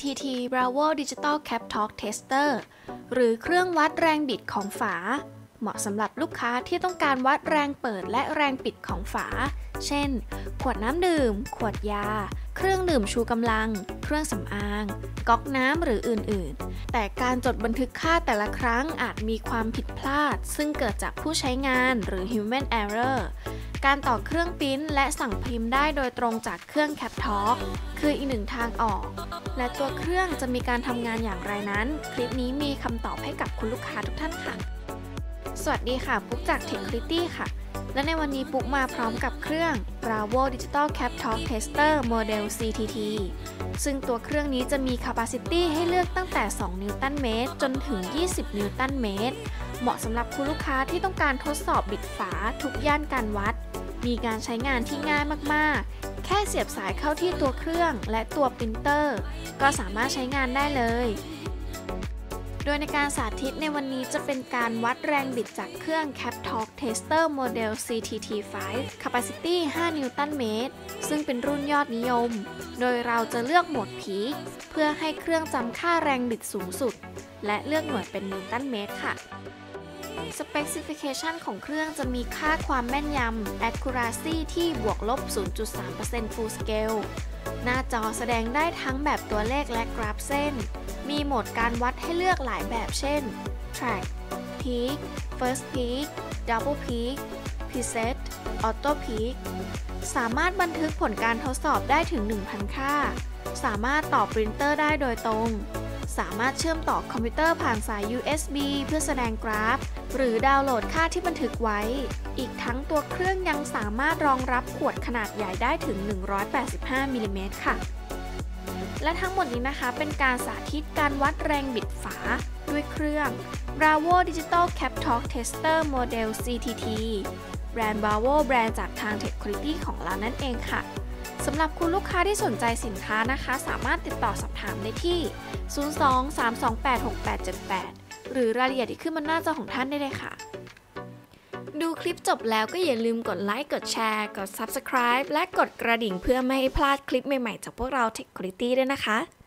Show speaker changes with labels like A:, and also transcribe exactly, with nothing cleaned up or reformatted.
A: ที ที Bravo Digital Cap Torque Tester หรือเครื่องวัดแรงบิดของฝาเหมาะสำหรับลูกค้าที่ต้องการวัดแรงเปิดและแรงปิดของฝาเช่นขวดน้ำดื่มขวดยาเครื่องดื่มชูกำลังเครื่องสำอางก๊อกน้ำหรืออื่นๆแต่การจดบันทึกค่าแต่ละครั้งอาจมีความผิดพลาดซึ่งเกิดจากผู้ใช้งานหรือ Human Error การต่อเครื่องปริ้นและสั่งพิมพ์ได้โดยตรงจากเครื่อง Cap Torque คืออีกหนึ่งทางออกและตัวเครื่องจะมีการทำงานอย่างไรนั้นคลิปนี้มีคำตอบให้กับคุณลูกค้าทุกท่านค่ะสวัสดีค่ะปุ๊กจาก Techcrity ค่ะและในวันนี้ปุ๊กมาพร้อมกับเครื่อง Bravo Digital Cap Torque Tester Model ซี ที ที ซึ่งตัวเครื่องนี้จะมี Capacity ให้เลือกตั้งแต่สองนิวตันเมตรจนถึงยี่สิบนิวตันเมตรเหมาะสำหรับคุณลูกค้าที่ต้องการทดสอบบิดฝาทุกย่านการวัดมีการใช้งานที่ง่ายมากๆแค่เสียบสายเข้าที่ตัวเครื่องและตัวปรินเตอร์ก็สามารถใช้งานได้เลยโดยในการสาธิตในวันนี้จะเป็นการวัดแรงบิดจากเครื่อง Cap Torque Tester Model ซี ที ที ไฟว์ Capacity ห้านิวตันเมตรซึ่งเป็นรุ่นยอดนิยมโดยเราจะเลือกโหมด Peak เพื่อให้เครื่องจำค่าแรงบิดสูงสุดและเลือกหน่วยเป็นนิวตันเมตรค่ะ Specification ของเครื่องจะมีค่าความแม่นยำ Accuracy ที่บวกลบ ศูนย์จุดสามเปอร์เซ็นต์ Full Scale หน้าจอแสดงได้ทั้งแบบตัวเลขและกราฟเส้นมีโหมดการวัดให้เลือกหลายแบบเช่น Track, Peak, First Peak, Double Peak, Preset, Auto Peak สามารถบันทึกผลการทดสอบได้ถึง หนึ่งพัน ค่าสามารถต่อปรินเตอร์ได้โดยตรงสามารถเชื่อมต่อคอมพิวเตอร์ผ่านสาย ยู เอส บี เพื่อแสดงกราฟหรือดาวน์โหลดค่าที่บันทึกไว้อีกทั้งตัวเครื่องยังสามารถรองรับขวดขนาดใหญ่ได้ถึงหนึ่งร้อยแปดสิบห้ามิลลิเมตรค่ะและทั้งหมดนี้นะคะเป็นการสาธิตการวัดแรงบิดฝาด้วยเครื่อง Bravo Digital Cap Torque Tester Model ซี ที ที แบรนด์ Bravo แบรนด์จากทาง Techcrity ของเรานั่นเองค่ะสำหรับคุณลูกค้าที่สนใจสินค้านะคะสามารถติดต่อสอบถามได้ที่ ศูนย์ สอง สาม สอง แปด หก แปด เจ็ด แปด หรือรายละเอียดที่ขึ้นบนหน้าจอของท่านได้เลยค่ะดูคลิปจบแล้วก็อย่าลืมกดไลค์กดแชร์กด Subscribe และกดกระดิ่งเพื่อไม่ให้พลาดคลิปใหม่ๆจากพวกเรา Techcrity ด้วยนะคะ